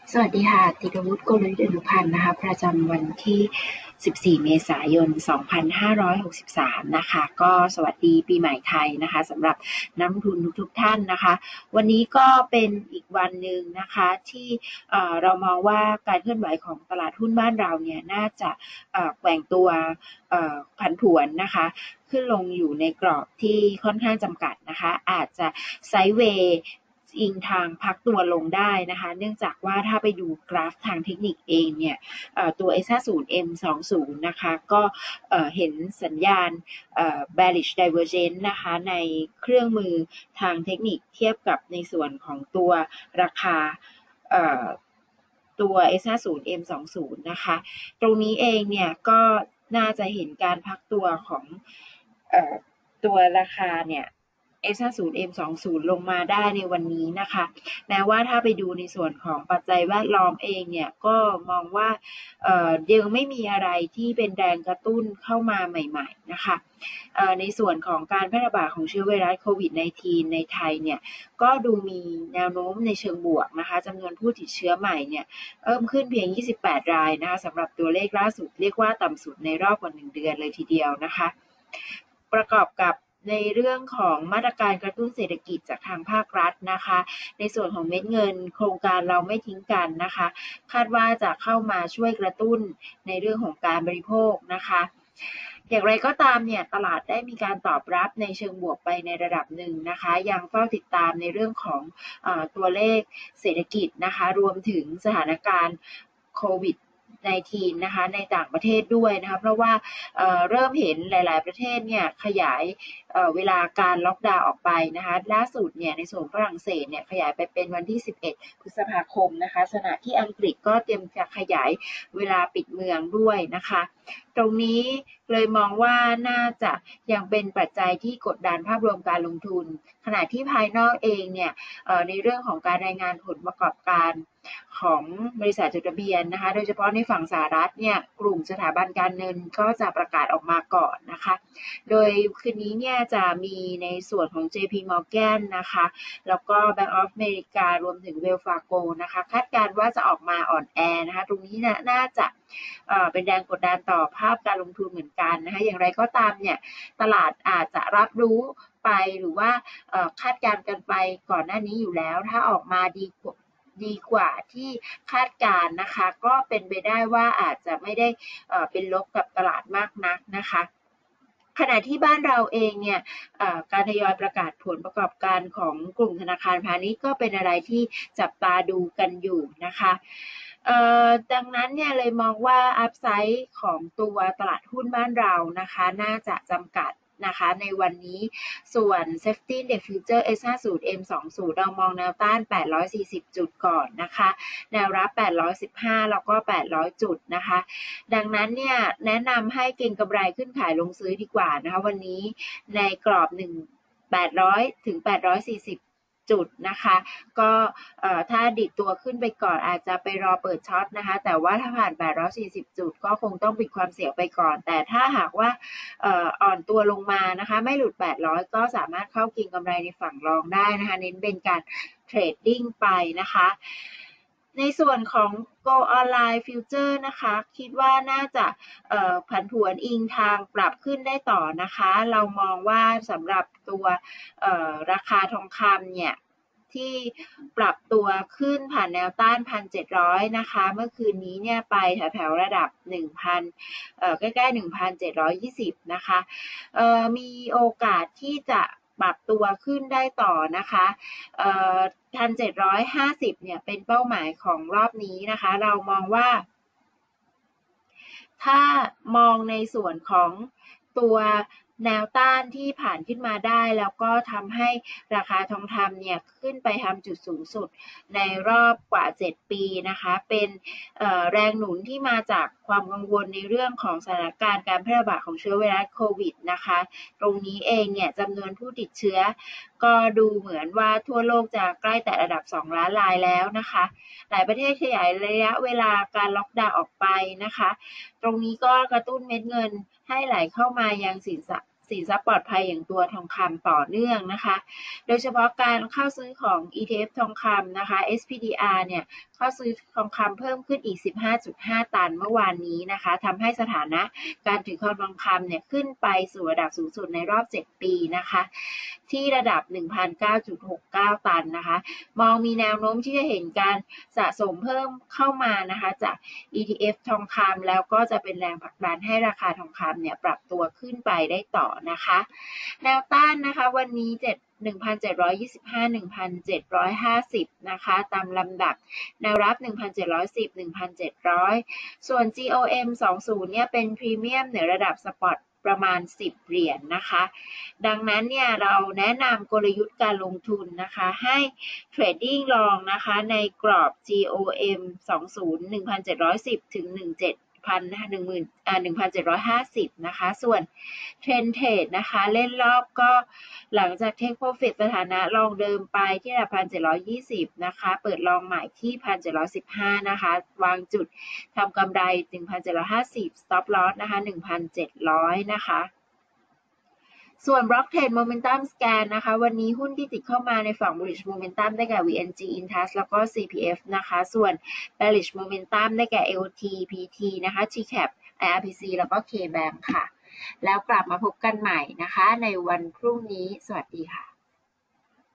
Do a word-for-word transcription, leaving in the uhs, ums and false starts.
สวัสดีค่ะธีรวุฒิ โกลยุทธ์ อนุพันธ์นะคะประจำวันที่ สิบสี่ เมษายน สองพันห้าร้อยหกสิบสาม นะคะก็สวัสดีปีใหม่ไทยนะคะสำหรับนักลงทุนทุกๆท่านนะคะวันนี้ก็เป็นอีกวันหนึ่งนะคะที่เอ่อเรามองว่าการเคลื่อนไหวของตลาดหุ้นบ้านเราเนี่ยน่าจะเอ่อแกว่งตัวเอ่อผันผวนนะคะขึ้นลงอยู่ในกรอบที่ค่อนข้างจำกัดนะคะอาจจะไซด์เวย์อิงทางพักตัวลงได้นะคะเนื่องจากว่าถ้าไปดูกราฟทางเทคนิคเองเนี่ยตัว เอส ห้าสิบ เอ็ม ยี่สิบ นะคะก็เห็นสัญญาณ bearish divergence นะคะในเครื่องมือทางเทคนิคเทียบกับในส่วนของตัวราคาตัว เอส ห้าสิบ เอ็ม ยี่สิบ นะคะตรงนี้เองเนี่ยก็น่าจะเห็นการพักตัวของตัวราคาเนี่ย เอส ห้าสิบ เอ็ม ยี่สิบ ลงมาได้ในวันนี้นะคะแม้ว่าถ้าไปดูในส่วนของปัจจัยแวดล้อมเองเนี่ยก็มองว่าเอ่อยังไม่มีอะไรที่เป็นแรงกระตุ้นเข้ามาใหม่ๆนะคะเอ่อในส่วนของการแพร่ระบาดของเชื้อไวรัสโควิด สิบเก้า ในไทยเนี่ยก็ดูมีแนวโน้มในเชิงบวกนะคะจำนวนผู้ติดเชื้อใหม่เนี่ยเพิ่มขึ้นเพียงยี่สิบแปดรายนะคะสำหรับตัวเลขล่าสุดเรียกว่าต่ำสุดในรอบกว่าหนึ่งเดือนเลยทีเดียวนะคะประกอบกับในเรื่องของมาตรการกระตุ้นเศรษฐกิจจากทางภาครัฐนะคะในส่วนของเม็ดเงินโครงการเราไม่ทิ้งกันนะคะคาดว่าจะเข้ามาช่วยกระตุ้นในเรื่องของการบริโภคนะคะอย่างไรก็ตามเนี่ยตลาดได้มีการตอบรับในเชิงบวกไปในระดับหนึ่งนะคะยังเฝ้าติดตามในเรื่องของเอ่อตัวเลขเศรษฐกิจนะคะรวมถึงสถานการณ์โควิดสิบเก้า นะคะในต่างประเทศด้วยนะคะเพราะว่าเอ่อเริ่มเห็นหลายๆประเทศเนี่ยขยายเอ่อเวลาการล็อกดาวน์ออกไปนะคะล่าสุดเนี่ยในส่วนฝรั่งเศสเนี่ยขยายไปเป็นวันที่สิบเอ็ดพฤษภาคมนะคะขณะที่อังกฤษก็เตรียมจะขยายเวลาปิดเมืองด้วยนะคะตรงนี้เลยมองว่าน่าจะยังเป็นปัจจัยที่กดดันภาพรวมการลงทุนขณะที่ภายนอกเองเนี่ยเอ่อในเรื่องของการรายงานผลประกอบการของบริษัทจดทะเบียนนะคะโดยเฉพาะในฝั่งสหรัฐเนี่ยกลุ่มสถาบันการเงินก็จะประกาศออกมาก่อนนะคะโดยคืนนี้เนี่ยจะมีในส่วนของ เจ พี Morgan นะคะแล้วก็ Bank of America รวมถึง Wells Fargo นะคะคาดการณ์ว่าจะออกมาอ่อนแอนะคะตรงนี้นะน่าจะเอ่อเป็นแรงกดดันต่อภาพการลงทุนเหมือนกันนะคะอย่างไรก็ตามเนี่ยตลาดอาจจะรับรู้ไปหรือว่าคาดการณ์กันไปก่อนหน้านี้อยู่แล้วถ้าออกมาดีกว่าดีกว่าที่คาดการณ์นะคะก็เป็นไปได้ว่าอาจจะไม่ได้เป็นลบกับตลาดมากนักนะคะขณะที่บ้านเราเองเนี่ยการทยอยประกาศผลประกอบการของกลุ่มธนาคารพาณิชย์ก็เป็นอะไรที่จับตาดูกันอยู่นะคะดังนั้นเนี่ยเลยมองว่าอัพไซด์ของตัวตลาดหุ้นบ้านเรานะคะน่าจะจำกัดนะคะในวันนี้ส่วน Safety Index Future เอส ห้าสิบ เอ็ม ยี่สิบ เรามองแนวต้านแปดร้อยสี่สิบจุดก่อนนะคะแนวรับแปดร้อยสิบห้าแล้วก็แปดร้อยจุดนะคะดังนั้นเนี่ยแนะนำให้เก็งกำไรขึ้นขายลงซื้อดีกว่านะคะวันนี้ในกรอบหนึ่ง แปดร้อยถึงแปดร้อยสี่สิบจุดนะคะก็ถ้าดิดตัวขึ้นไปก่อนอาจจะไปรอเปิดช็อตนะคะแต่ว่าถ้าผ่านแปดร้อยสี่สิบจุดก็คงต้องปิดความเสี่ยงไปก่อนแต่ถ้าหากว่าอ่อนตัวลงมานะคะไม่หลุดแปดร้อยก็สามารถเข้าเก็งกำไรในฝั่งรองได้นะคะเน้นเป็นการเทรดดิ้งไปนะคะในส่วนของ Go Online Future นะคะคิดว่าน่าจะผันผวนอิงทางปรับขึ้นได้ต่อนะคะเรามองว่าสำหรับตัวราคาทองคำเนี่ยที่ปรับตัวขึ้นผ่านแนวต้าน หนึ่งพันเจ็ดร้อย นะคะเมื่อคืนนี้เนี่ยไปแถวๆระดับ หนึ่งพัน เอ่อใกล้ๆ หนึ่งพันเจ็ดร้อยยี่สิบ นะคะเอ่อมีโอกาสที่จะปรับตัวขึ้นได้ต่อนะคะเอ่อ หนึ่งพันเจ็ดร้อยห้าสิบ เนี่ยเป็นเป้าหมายของรอบนี้นะคะเรามองว่าถ้ามองในส่วนของตัวแนวต้านที่ผ่านขึ้นมาได้แล้วก็ทำให้ราคาทองคำเนี่ยขึ้นไปทำจุดสูงสุดในรอบกว่าเจ็ดปีนะคะเป็นแรงหนุนที่มาจากความกังวลในเรื่องของสถานการณ์การแพร่ระบาดของเชื้อไวรัสโควิดนะคะตรงนี้เองเนี่ยจำนวนผู้ติดเชื้อก็ดูเหมือนว่าทั่วโลกจะใกล้แต่ระดับสองล้านรายแล้วนะคะหลายประเทศขยายระยะเวลาการล็อกดาวน์ออกไปนะคะตรงนี้ก็กระตุ้นเม็ดเงินให้ไหลเข้ามายังสินสินทรัพย์ปลอดภัยอย่างตัวทองคำต่อเนื่องนะคะโดยเฉพาะการเข้าซื้อของ อี ที เอฟ ทองคำนะคะ เอส พี ดี อาร์ เนี่ยเข้าซื้อทองคำเพิ่มขึ้นอีก สิบห้าจุดห้า ตันเมื่อวานนี้นะคะทำให้สถานะการถือครองทองคำเนี่ยขึ้นไปสู่ระดับสูงสุดในรอบเจ็ดปีนะคะที่ระดับ หนึ่งพันเก้าจุดหกเก้า ตันนะคะมองมีแนวโน้มที่จะเห็นการสะสมเพิ่มเข้ามานะคะจาก อี ที เอฟ ทองคำแล้วก็จะเป็นแรงผลักดันให้ราคาทองคำเนี่ยปรับตัวขึ้นไปได้ต่อนะคะแนวต้านนะคะวันนี้หนึ่งพันเจ็ดร้อยยี่สิบห้า หนึ่งพันเจ็ดร้อยห้าสิบ นะคะตามลำดับแนวรับ หนึ่งพันเจ็ดร้อยสิบ หนึ่งพันเจ็ดร้อย ส่วน จี โอ เอ็ม สองสิบ เนี่ยเป็นพรีเมียมในระดับสปอตประมาณสิบเหรียญ นนะคะดังนั้นเนี่ยเราแนะนำกลยุทธ์การลงทุนนะคะให้เทรดดิ้งลองนะคะในกรอบ จี โอ เอ็ม สองสิบ หนึ่งพันเจ็ดร้อยสิบ ถึง หนึ่งพันเจ็ดพัน หนึ่งหมื่นอ่า หนึ่งพันเจ็ดร้อยห้าสิบ นะคะส่วนเทรนเทรดนะคะเล่นรอบก็หลังจากเทคโปรฟิตสถานะลองเดิมไปที่ระดับ หนึ่งพันเจ็ดร้อยยี่สิบ นะคะเปิดลองใหม่ที่ หนึ่งพันเจ็ดร้อยสิบห้า นะคะวางจุดทำกำไร หนึ่งพันเจ็ดร้อยห้าสิบ stop loss นะคะ หนึ่งพันเจ็ดร้อย นะคะส่วน Block Trade Momentum Scan นะคะวันนี้หุ้นที่ติดเข้ามาในฝั่ง Bullish Momentum ได้แก่ วี เอ็น จี Intas แล้วก็ ซี พี เอฟ นะคะส่วน Bearish Momentum ได้แก่ เอ โอ ที พี ที นะคะ ที แคป ไอ อาร์ พี ซี แล้วก็ K-Bank ค่ะแล้วกลับมาพบกันใหม่นะคะในวันพรุ่งนี้สวัสดีค่ะ